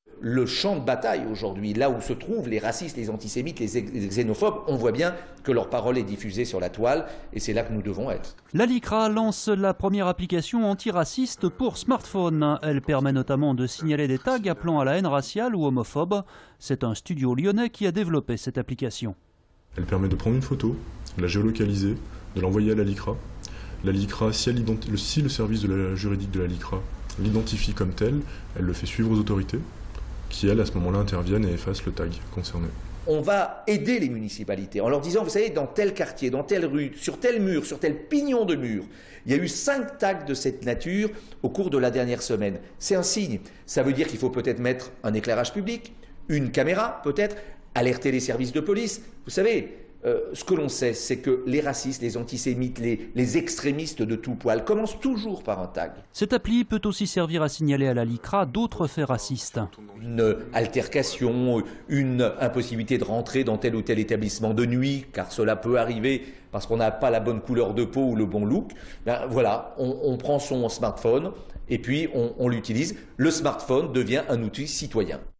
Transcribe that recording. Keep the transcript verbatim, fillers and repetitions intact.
Le champ de bataille aujourd'hui, là où se trouvent les racistes, les antisémites, les xénophobes, on voit bien que leur parole est diffusée sur la toile et c'est là que nous devons être. La LICRA lance la première application antiraciste pour smartphone. Elle permet notamment de signaler des tags appelant à la haine raciale ou homophobe. C'est un studio lyonnais qui a développé cette application. Elle permet de prendre une photo, de la géolocaliser, de l'envoyer à la LICRA. La LICRA, si, elle si le service de la juridique de la LICRA l'identifie comme tel, elle le fait suivre aux autorités, qui, elles, à ce moment-là, interviennent et effacent le tag concerné. On va aider les municipalités en leur disant, vous savez, dans tel quartier, dans telle rue, sur tel mur, sur tel pignon de mur, il y a eu cinq tags de cette nature au cours de la dernière semaine. C'est un signe. Ça veut dire qu'il faut peut-être mettre un éclairage public, une caméra peut-être, alerter les services de police. Vous savez, euh, ce que l'on sait, c'est que les racistes, les antisémites, les, les extrémistes de tout poil commencent toujours par un tag. Cette appli peut aussi servir à signaler à la LICRA d'autres faits racistes. Une altercation, une impossibilité de rentrer dans tel ou tel établissement de nuit, car cela peut arriver parce qu'on n'a pas la bonne couleur de peau ou le bon look. Ben voilà, on, on prend son smartphone et puis on, on l'utilise. Le smartphone devient un outil citoyen.